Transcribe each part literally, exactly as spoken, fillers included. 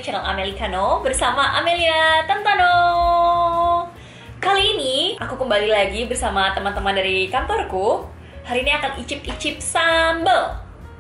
channel Americano bersama Amelia Tantano. Kali ini aku kembali lagi bersama teman-teman dari kantorku. Hari ini akan icip-icip sambal.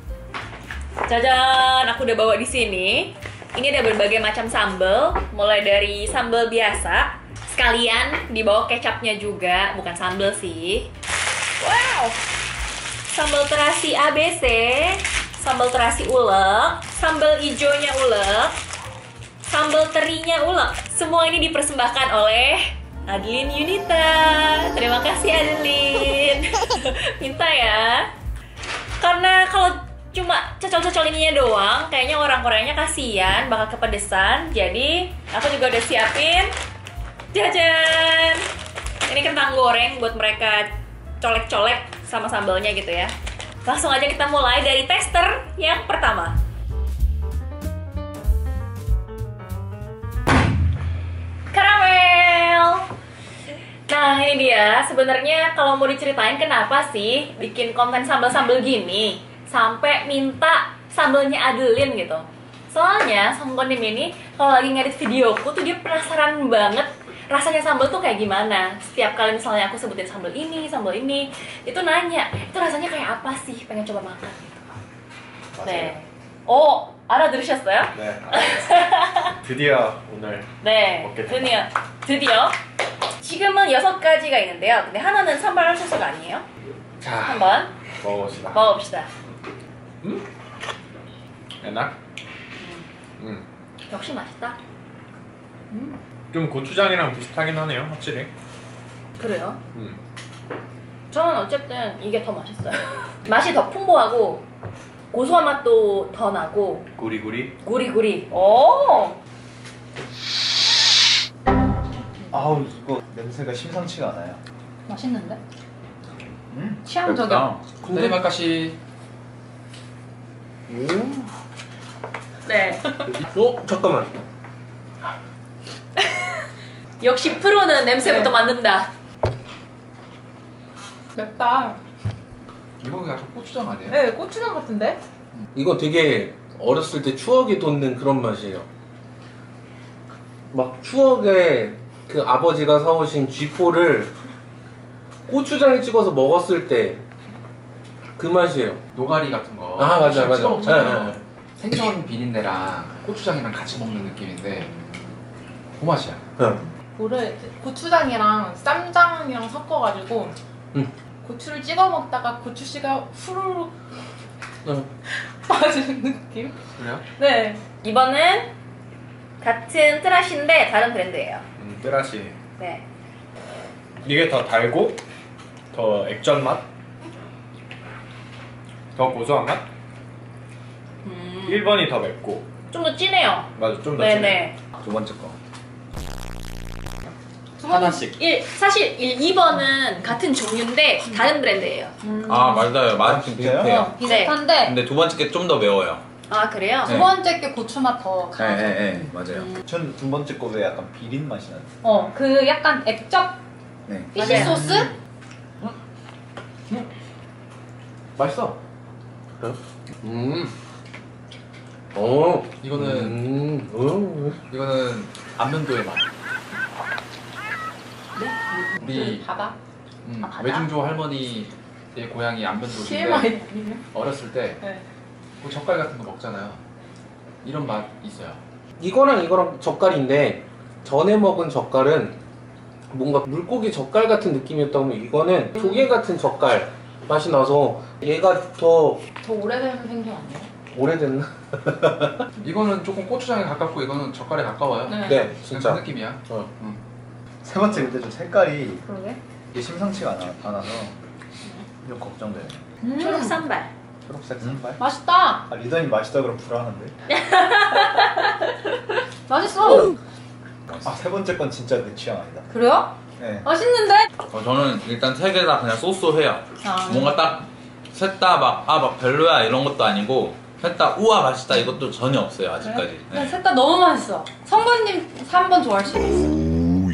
Jajan, aku udah bawa di sini. Ini ada berbagai macam sambal, mulai dari sambal biasa, sekalian dibawa kecapnya juga, bukan sambal sih. Wow, sambal terasi A B C, sambal terasi ulek, sambal hijaunya ulek, sambal terinya ulek. Semua ini dipersembahkan oleh Adeline Yunita. Terima kasih Adeline. Minta ya. Karena kalau cuma cocol-cocol ininya doang, kayaknya orang Koreanya kasihan, bakal kepedesan. Jadi aku juga udah siapin jajan. Ini kentang goreng buat mereka colek-colek sama sambalnya gitu ya. Langsung aja kita mulai dari tester yang pertama. Karamel. Nah ini dia, sebenarnya kalau mau diceritain kenapa sih bikin konten sambal-sambal gini sampai minta sambalnya Adeline gitu. Soalnya Songkonim ini kalau lagi ngedit videoku tuh dia penasaran banget rasanya sambal tuh kayak gimana. Setiap kali misalnya aku sebutin sambal ini, sambal ini, itu nanya, itu rasanya kayak apa sih? Pengen coba makan gitu. 네. 어, 알아들으셨어요? 네. 드디어 오늘 네. 먹게 됐다. 드디어. 드디어. 지금은 여섯 가지가 있는데요. 근데 하나는 산발 소스가 아니에요. 자, 한번 먹어봅시다. 먹어봅시다. 음? 에나? 음. 역시 맛있다. 음. 좀 고추장이랑 비슷하긴 하네요, 확실히. 그래요? 음. 저는 어쨌든 이게 더 맛있어요. 맛이 더 풍부하고 고소한 맛도 더 나고 구리구리. 구리구리. 오. 아우 이거 냄새가 심상치가 않아요. 맛있는데? 음? 취향적이야. 군대마카시. 음. 네. 어? 잠깐만. 역시 프로는 냄새부터 네. 맡는다. 맵다. 이거 약간 고추장 아니에요? 네, 고추장 같은데? 이거 되게 어렸을 때 추억이 돋는 그런 맛이에요. 막 추억에 그 아버지가 사오신 쥐포를 고추장에 찍어서 먹었을 때 그 맛이에요. 노가리 같은 거. 아, 맞아, 맞아. 찍어 먹잖아요. 네, 네. 생선 비린내랑 고추장이랑 같이 먹는 느낌인데 그 맛이야. 응. 물을 고추장이랑 쌈장이랑 섞어가지고 응. 고추를 찍어 먹다가 고추씨가 후루룩 응. 빠지는 느낌? 그래요? 네. 이번은 같은 트라시인데 다른 브랜드예요. 음, 뜨라시. 네. 이게 더 달고, 더 액젓 맛, 더 고소한 맛. 음. 일 번이 더 맵고. 좀 더 진해요. 맞아, 좀 더 진해. 네네. 두 번째 거. 하나씩. 일, 사실 일, 이 번은 같은 종류인데 다른 브랜드예요. 음. 아 맞아요. 맛이 좀 진짜요? 비슷해요. 어, 비슷한데 근데 두 번째 게 좀 더 매워요. 아 그래요? 두 네. 번째 게 고추 맛 더 강해. 네, 네, 네, 맞아요. 음. 전 두 번째 거 왜 약간 비린 맛이 나요? 어, 그 약간 액젓 네. 피쉬 맞아요. 소스? 맛있어. 음. 어. 이거는 음. 음. 이거는 안면도의 맛. 그 우리 바다? 음, 아, 바다? 외중조 할머니의 고향이 안면도인데 티엠아이 아니에요? 어렸을 때 네. 그 젓갈 같은 거 먹잖아요. 이런 맛 있어요. 이거랑 이거랑 젓갈인데 전에 먹은 젓갈은 뭔가 물고기 젓갈 같은 느낌이었다면 이거는 조개 같은 젓갈 맛이 나서 얘가 더 더 오래된 생선 아니에요? 오래됐나? 이거는 조금 고추장에 가깝고 이거는 젓갈에 가까워요. 네. 네, 진짜. 그 느낌이야. 어. 음. 세 번째 근데 좀 색깔이 그러게. 이게 심상치가 않아, 않아서 좀 걱정돼요. 음. 초록 산발. 초록색 색깔? 맛있다. 아 리더님 맛있다 그럼 불안한데? 맛있어. 아 세 번째 건 진짜 내 취향 아니다. 그래요? 네. 맛있는데? 어, 저는 일단 세 개 다 그냥 소소해요. 아, 뭔가 딱 셋 다 막 아 막 별로야 이런 것도 아니고 셋 다 우와 맛있다 이것도 전혀 없어요 아직까지. 그래? 네. 셋 다 너무 맛있어. 성건님 삼 번 좋아할 수도 있어.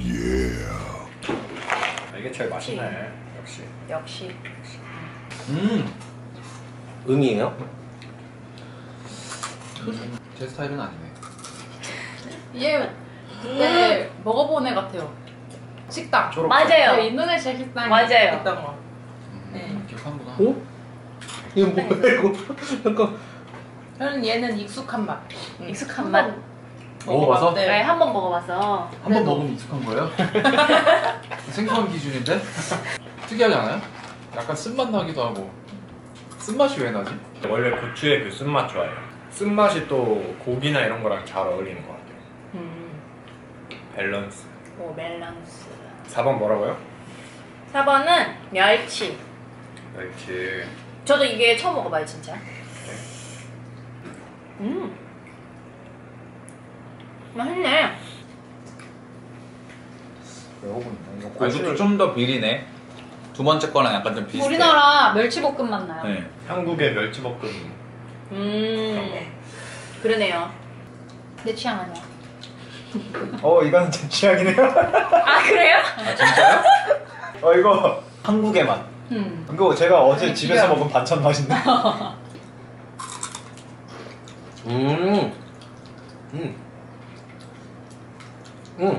이게 제일 맛있네. 역시. 역시. 음. 응이에요? 제 스타일은 아니네. 얘 그때 먹어본 애 같아요. 식당. 맞아요. 네, 인도네시아 식당에 맞아요. 있던 거. 네. 음, 기억하는구나. 어? 이거 뭐야 이거? 잠깐. 저는 얘는 익숙한 맛. 응. 익숙한 한번 맛. 먹어봐서? 먹어봤대. 네, 한 번 먹어봐서. 한 번 먹으면 익숙한 거예요? 생소한 기준인데? 특이하지 않아요? 약간 쓴맛 나기도 하고. 쓴맛이 왜 나지? 원래 고추의 그 쓴맛 좋아해요. 쓴맛이 또 고기나 이런 거랑 잘 어울리는 것 같아요. 음. 밸런스. 오, 멜랑스. 사 번 뭐라고요? 사 번은 멸치. 이렇게 저도 이게 처음 먹어봐요, 진짜. 음. 맛있네. 배고픈데 이거 아, 이것도 좀 더 비리네. 두 번째 거랑 약간 좀 비슷해. 우리나라 멸치볶음 맛 나요. 네. 한국의 멸치볶음. 음. 그러네요. 내 취향 아니야. 어 이건 제 취향이네요. 아, 그래요? 아 진짜요? 어 이거 한국의 맛. 음. 이거 제가 어제 아니, 집에서 기가- 먹은 반찬 맛인데. 음. 음. 음.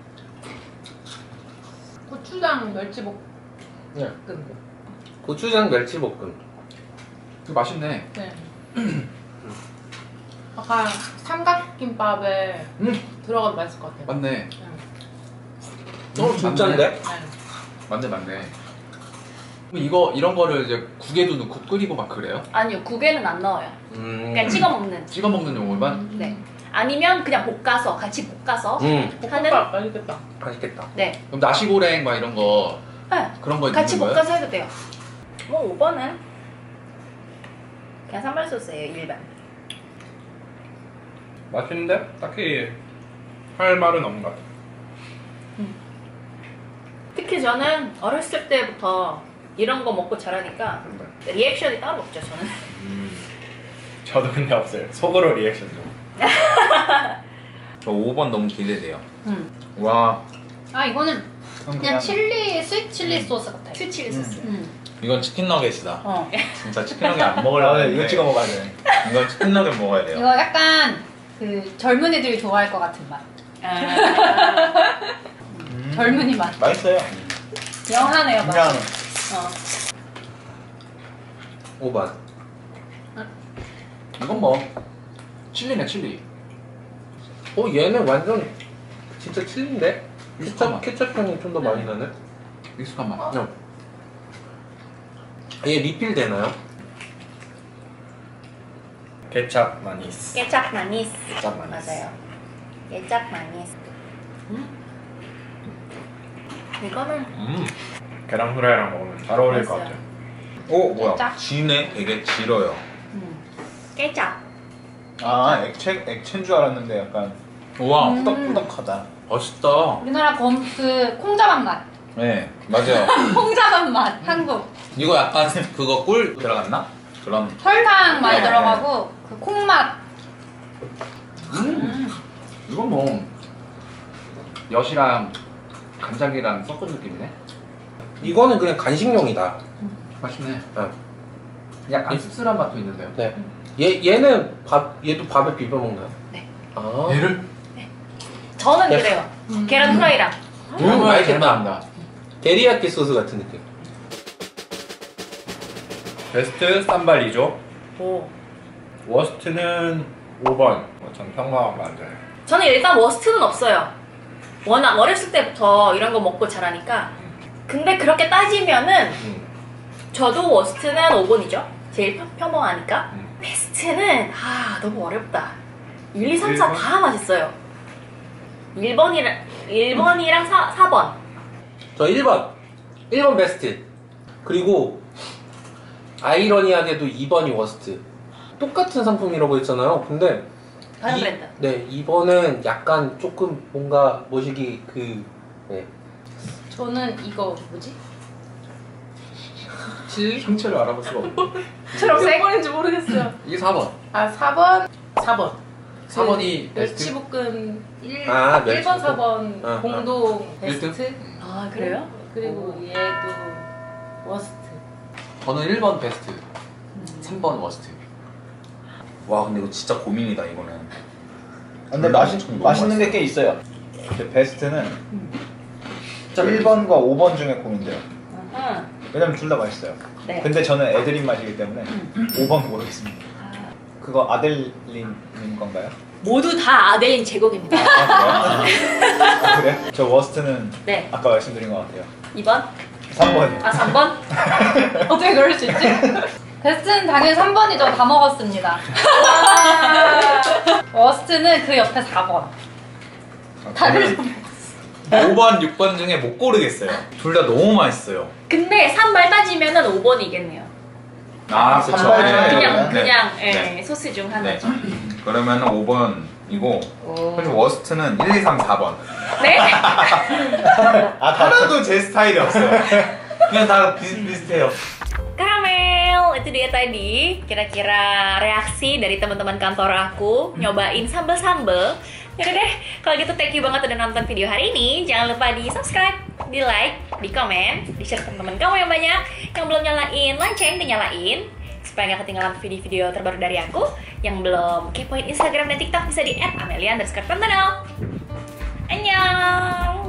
고추장 멸치볶음. 네. 고추장 멸치볶음. 그 맛있네. 네. 약간 삼각김밥에 음. 들어가도 맛있을 것 같아요. 맞네. 네. 어 진짜인데? 네. 맞네, 맞네. 그럼 이거, 이런 거를 이제 국에도 넣고 끓이고 막 그래요? 아니요, 국에는 안 넣어요. 음. 그냥 찍어 먹는. 찍어 먹는 용어만? 네. 아니면 그냥 볶아서, 같이 볶아서 음. 하는. 볶음밥 맛있겠다. 맛있겠다. 네. 그럼 나시고랭 막 이런 거, 네. 그런 거 같이 있는 거예요? 볶아서 해도 돼요. 뭐 오 번은 그냥 산발 소스예요, 일반. 맛있는데 딱히 할 말은 없는 것 같아요. 특히 저는 어렸을 때부터 이런 거 먹고 자라니까 리액션이 따로 없죠, 저는. 음. 저도 근데 없어요. 속으로 리액션 좀. 저 오 번 너무 기대돼요. 음. 와, 아 이거는 그냥 그냥 칠리 스윗 칠리 소스 같아요. 튀치리 소스. 음. 이건 치킨 너겟이다. 어. 진짜 치킨 너겟 안 아, 먹으려고 네, 했는데 이거 찍어 먹어야 돼. 이건 치킨 너겟 먹어야 돼요. 이거 약간 그 젊은이들이 좋아할 것 같은 맛. 아. 음. 젊은이 맛. 맛있어요. 영하네요 맛. 그냥 어. 오 번. 이건 뭐, 칠리네, 칠리. 어 얘는 완전 진짜 칠리인데? 익숙한 맛. 케첩, 케첩 향이 좀 더 많이 나네. 익숙한 맛. 응. 얘 리필 되나요? 케찹 마니스. 깨짝 마니스. 케찹 마니스. 맞아요. 깨짝 마니스. 음. 이거는 음. 계란 후라이랑 먹으면 잘 어울릴 것 맛있어요. 같아요. 오, 뭐야. 살짝. 지네? 되게 질어요. 음. 깨짝. 아 액체 액체인 줄 알았는데 약간 우와, 음. 꾸덕꾸덕하다. 멋있다. 우리나라 검 그 콩자반 맛. 네, 맞아요. 콩자반 맛. 한국. 이거 약간 그거 꿀 들어갔나? 그런. 설탕 많이 네. 들어가고 그 콩맛. 음. 이건 뭐, 엿이랑 간장이랑 섞은 느낌이네? 이거는 그냥 간식용이다. 맛있네. 응. 약간 씁쓸한 맛도 있는데요. 네. 얘 얘는 밥 얘도 밥에 비벼 먹나요? 네. 아. 얘를? 저는 네. 그래요. 음. 계란 후라이랑. 음, 맛있겠다. 맛있다. 데리야끼 소스 같은 느낌. 베스트 쌈발이죠. 오. 워스트는 오 번. 전 평범한 맞아요. 저는 일단 워스트는 없어요. 워낙 어렸을 때부터 이런 거 먹고 자라니까. 근데 그렇게 따지면은 음. 저도 워스트는 오 번이죠. 제일 평- 평범하니까. 음. 베스트는 아 너무 어렵다. 일, 이, 삼, 사 일 번? 다 맛있어요. 일 번이랑 일 번이랑 사, 사 번. 저 일 번. 일 번 베스트. 그리고 아이러니하게도 이 번이 워스트. 똑같은 상품이라고 했잖아요. 근데 다른 이- 브랜드. 네, 이 번은 약간 조금 뭔가 뭐시기 그 네. 저는 이거 뭐지? 질 형체를 알아볼 수가 없네. 초록색? 몇 번인지 모르겠어요. 이게 사 번. 아 사 번. 사 번. 사 번이 그 베스트? 멸치볶음 일, 아, 일 번, 멸치볶음. 사 번 어, 공동 일 등? 베스트. 아 그래요? 그리고 얘도 워스트. 저는 일 번 베스트, 삼 번 워스트. 와, 근데 이거 진짜 고민이다, 이거는. 근데 둘다 맛있, 엄청 너무 맛있는 게 맛있어요. 꽤 있어요. 근데 베스트는 일 번과 오 번 중에 고민돼요. 응. 왜냐면 둘 다 맛있어요. 네. 근데 저는 애드립 맛이기 때문에 오 번 고르겠습니다. 그거 아델린 건가요? 모두 다 아델린 제공입니다. 아, 그래요? 아, 그래요? 저 워스트는 네. 아까 말씀드린 것 같아요. 이 번? 삼 번이요. 아, 삼 번? 어떻게 그럴 수 있지? 베스트는 당연히 삼 번이죠. 다 먹었습니다. 워스트는 그 옆에 사 번. 다들 오 번, 육 번 중에 못 고르겠어요. 둘 다 너무 맛있어요. 근데 산발 따지면은 오 번이겠네요. 아, 그쵸. 그쵸. 네. 그냥, 네. 그냥, 예, 네. 소스 중 네. 하나죠. 그러면 오 번이고, 그리고 워스트는 일, 이, 삼, 사 번. 네? 아, 다 하나도 제 스타일이 없어요. 그냥 다 비슷비슷해요. Karamel, itu dia tadi kira-kira reaksi dari teman-teman kantor aku nyobain sambel-sambel. Yaudah deh, kalau gitu thank you banget udah nonton video hari ini. Jangan lupa di subscribe, di like, di komen, di share ke teman-teman kamu yang banyak. Yang belum nyalain lonceng, dinyalain supaya gak ketinggalan video-video terbaru dari aku. Yang belum kepoin Instagram dan TikTok bisa di et amelia underscore pantanal. Annyeong!